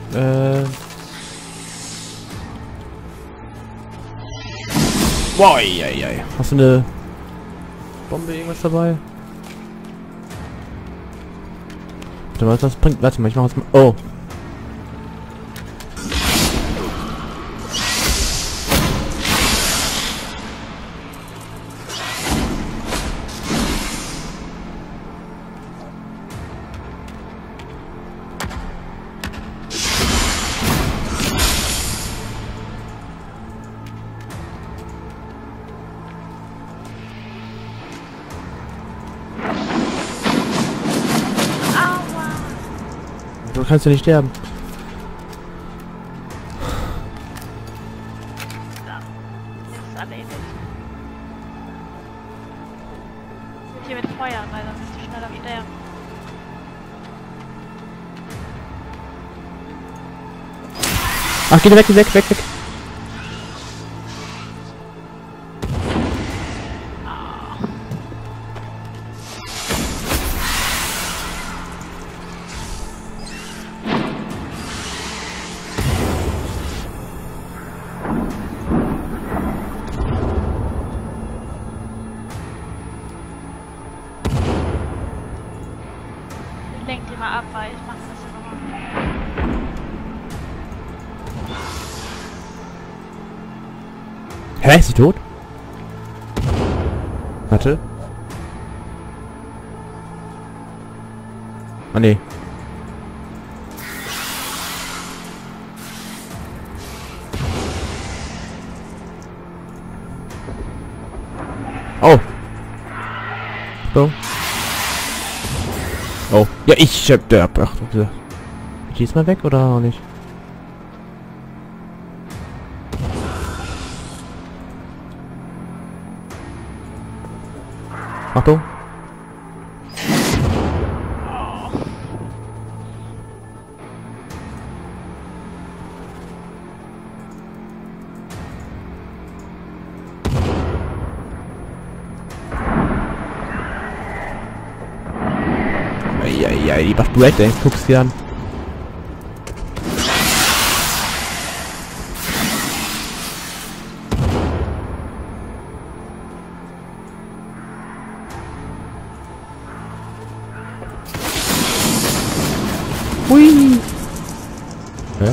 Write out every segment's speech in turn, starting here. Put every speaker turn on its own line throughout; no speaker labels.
Boah, ei. Hast du eine Bombe, irgendwas dabei? Warte mal, was bringt... Warte mal, ich mach was mal... Oh. Du kannst ja nicht sterben.
Ist erledigt. Hier mit Feuer, weil dann bist du schneller sterben.
Ach, geh weg.
Lenk die mal ab, weil ich mach das immer.
Hä, ist sie tot? Warte. Ah, nee. Oh. So. Oh. Ja, ich hab der Achtung gesagt. Ich geh's mal weg oder auch nicht? Achtung. Ja, die macht Breakdance, guck's dir an. Hui! Hä?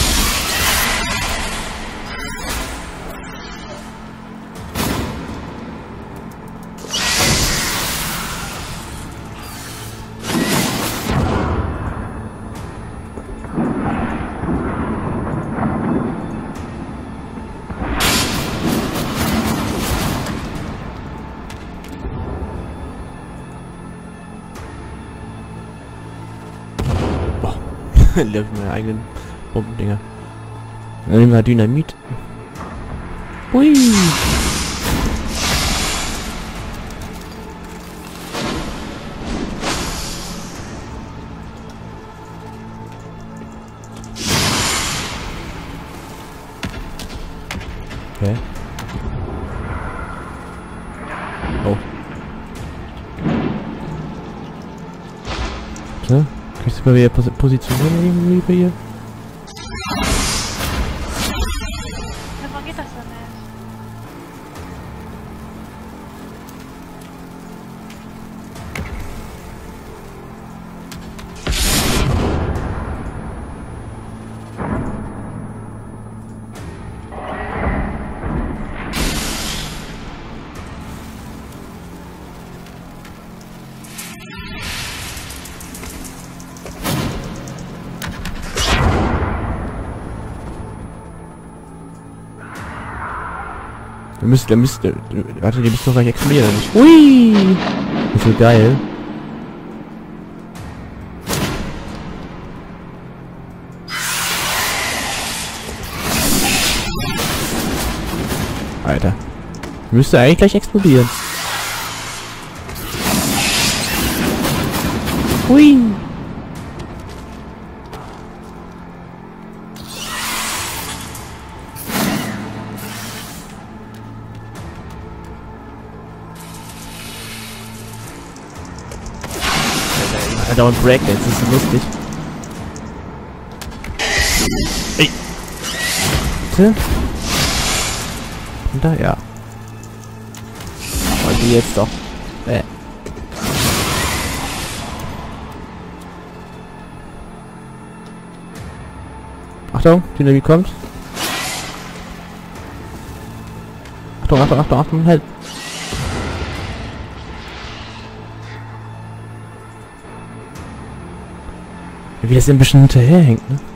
Läuft meine eigenen Bombendinger. Dann nehmen wir Dynamit. Hui! Okay. Oh. So. Kannst du mal wieder positionieren irgendwie bei ihr?
Warum geht das denn nicht?
Der müsste, warte, die müsste doch gleich explodieren. Hui! Das ist so geil. Alter. Müsste eigentlich gleich explodieren. Hui! Dauernd Breakdance, das ist so lustig. Bitte? Und da, ja. Und die jetzt doch. Achtung, Dynamit kommt. Achtung, Achtung, Achtung, Achtung, halt. Wie das ein bisschen hinterherhängt, ne?